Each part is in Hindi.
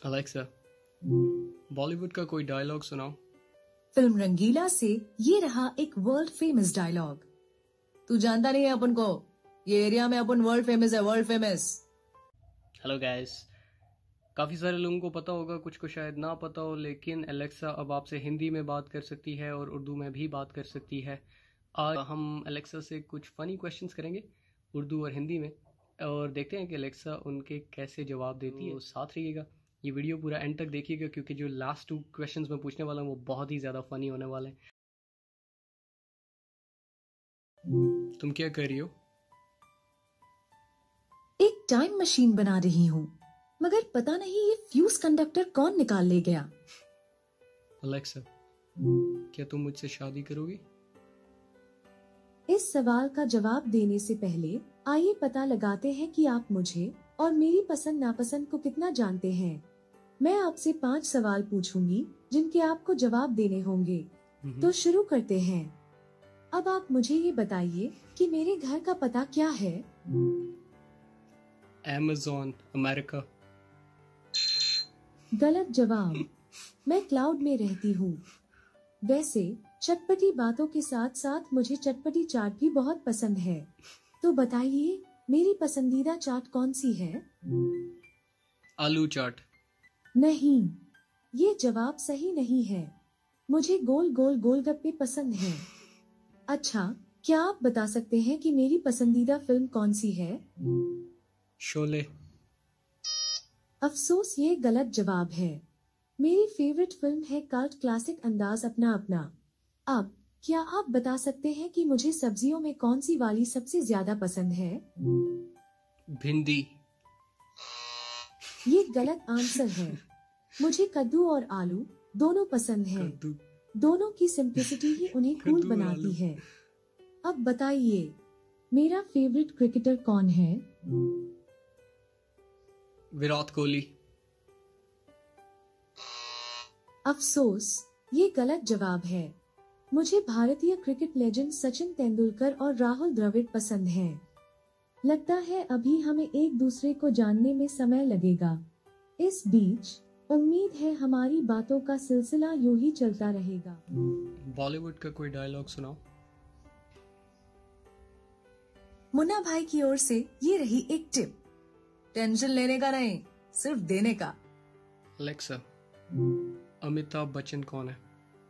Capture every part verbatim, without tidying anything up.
अलेक्सा, बॉलीवुड का कोई डायलॉग सुनाओ। फिल्म रंगीला से ये रहा एक वर्ल्ड फेमस डायलॉग। तू जानता नहीं है अपन को, ये एरिया में अपन वर्ल्ड फेमस है, वर्ल्ड फेमस। हेलो गाइस, काफ़ी सारे लोगों को पता होगा, कुछ को शायद ना पता हो, लेकिन एलेक्सा अब आपसे हिंदी में बात कर सकती है और उर्दू में भी बात कर सकती है। आज हम एलेक्सा से कुछ फ़नी क्वेश्चंस करेंगे उर्दू और हिंदी में, और देखते हैं कि एलेक्सा उनके कैसे जवाब देती है। तो साथ रहिएगा, ये वीडियो पूरा एंड तक देखिएगा, क्योंकि जो लास्ट टू क्वेश्चंस मैं पूछने वाला हूँ वो बहुत ही ज़्यादा फ़नी होने वाले हैं। तुम क्या कर रही हो? एक टाइम मशीन बना रही हूँ, मगर पता नहीं ये फ्यूज कंडक्टर कौन निकाल ले गया। अलेक्सा, क्या तुम मुझसे शादी करोगी? इस सवाल का जवाब देने से पहले आइए पता लगाते हैं कि आप मुझे और मेरी पसंद नापसंद को कितना जानते हैं। मैं आपसे पांच सवाल पूछूंगी जिनके आपको जवाब देने होंगे। तो शुरू करते हैं। अब आप मुझे ये बताइए कि मेरे घर का पता क्या है? Amazon, America. गलत जवाब। मैं क्लाउड में रहती हूँ। वैसे चटपटी बातों के साथ साथ मुझे चटपटी चाट भी बहुत पसंद है। तो बताइए, मेरी पसंदीदा चाट कौन सी है? आलू चाट। नहीं, ये जवाब सही नहीं है। मुझे गोल गोल गोलगप्पे पसंद हैं। अच्छा, क्या आप बता सकते हैं कि मेरी पसंदीदा फिल्म कौन सी है? शोले। अफसोस, ये गलत जवाब है। मेरी फेवरेट फिल्म है कल्ट क्लासिक अंदाज अपना अपना। अब क्या आप बता सकते हैं कि मुझे सब्जियों में कौन सी वाली सबसे ज्यादा पसंद है? भिंडी। ये गलत आंसर है। मुझे कद्दू और आलू दोनों पसंद हैं। दोनों की सिंप्लिसिटी ही उन्हें कूल बनाती है। अब बताइए, मेरा फेवरेट क्रिकेटर कौन है? विराट कोहली। अफसोस, ये गलत जवाब है। मुझे भारतीय क्रिकेट लेजेंड सचिन तेंदुलकर और राहुल द्रविड़ पसंद हैं। लगता है अभी हमें एक दूसरे को जानने में समय लगेगा। इस बीच उम्मीद है हमारी बातों का सिलसिला यूं ही चलता रहेगा। बॉलीवुड का कोई डायलॉग सुनाओ। मुन्ना भाई की ओर से ये रही एक टिप। टेंशन लेने का नहीं, सिर्फ देने का। अलेक्सा, अमिताभ बच्चन कौन है?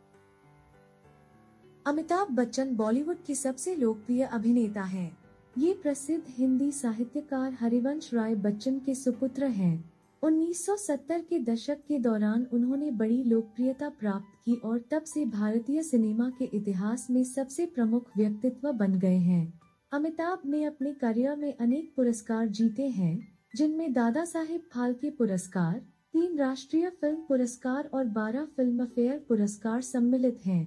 अमिताभ बच्चन बॉलीवुड के सबसे लोकप्रिय अभिनेता हैं। ये प्रसिद्ध हिंदी साहित्यकार हरिवंश राय बच्चन के सुपुत्र हैं। उन्नीस सौ सत्तर के दशक के दौरान उन्होंने बड़ी लोकप्रियता प्राप्त की और तब से भारतीय सिनेमा के इतिहास में सबसे प्रमुख व्यक्तित्व बन गए हैं। अमिताभ ने अपने करियर में अनेक पुरस्कार जीते हैं, जिनमें दादा साहेब फाल्के पुरस्कार, तीन राष्ट्रीय फिल्म पुरस्कार और बारह फिल्म फेयर पुरस्कार सम्मिलित हैं।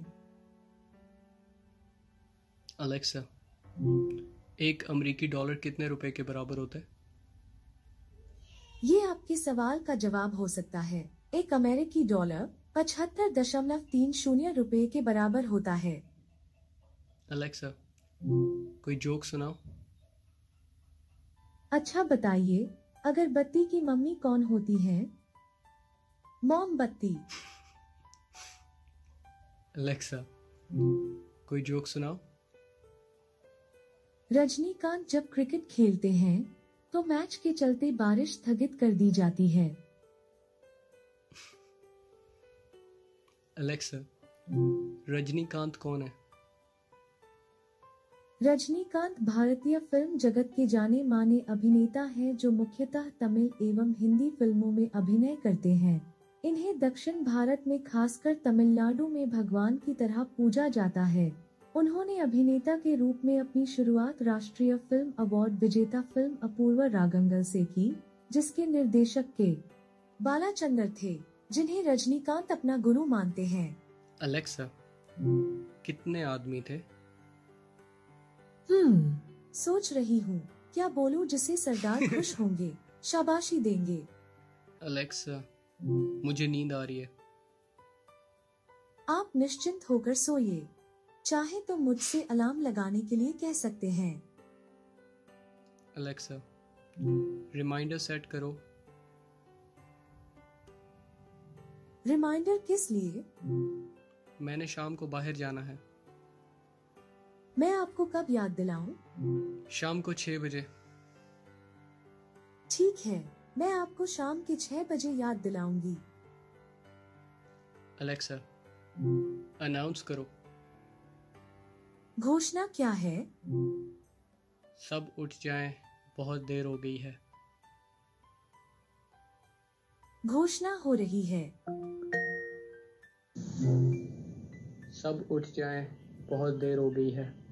अलेक्सा, एक अमेरिकी डॉलर कितने रुपए के बराबर होता है? ये आपके सवाल का जवाब हो सकता है। एक अमेरिकी डॉलर पचहत्तर दशमलव तीन शून्य रुपए के बराबर होता है। अलेक्सा, कोई जोक सुनाओ। अच्छा बताइए, अगरबत्ती की मम्मी कौन होती है? मोमबत्ती। अलेक्सा, कोई जोक सुनाओ। रजनीकांत जब क्रिकेट खेलते हैं तो मैच के चलते बारिश स्थगित कर दी जाती है। अलेक्सा, रजनीकांत कौन है? रजनीकांत भारतीय फिल्म जगत के जाने माने अभिनेता हैं जो मुख्यतः तमिल एवं हिंदी फिल्मों में अभिनय करते हैं। इन्हें दक्षिण भारत में खासकर तमिलनाडु में भगवान की तरह पूजा जाता है। उन्होंने अभिनेता के रूप में अपनी शुरुआत राष्ट्रीय फिल्म अवार्ड विजेता फिल्म अपूर्व रागंगल से की, जिसके निर्देशक के बालाचंद्र थे, जिन्हें रजनीकांत अपना गुरु मानते हैं। अलेक्सा, कितने आदमी थे? हम्म सोच रही हूँ, क्या बोलूं जिससे सरदार खुश होंगे, शाबाशी देंगे। अलेक्सा, मुझे नींद आ रही है। आप निश्चिंत होकर सोइए। चाहे तो मुझसे अलार्म लगाने के लिए कह सकते हैं। अलेक्सा, रिमाइंडर सेट करो। रिमाइंडर किस लिए? मैंने शाम को बाहर जाना है। मैं आपको कब याद दिलाऊं? शाम को छह बजे। ठीक है, मैं आपको शाम के छह बजे याद दिलाऊंगी। अलेक्सा, अनाउंस करो। घोषणा क्या है? सब उठ जाएं, बहुत देर हो गई है। घोषणा हो रही है। सब उठ जाएं, बहुत देर हो गई है।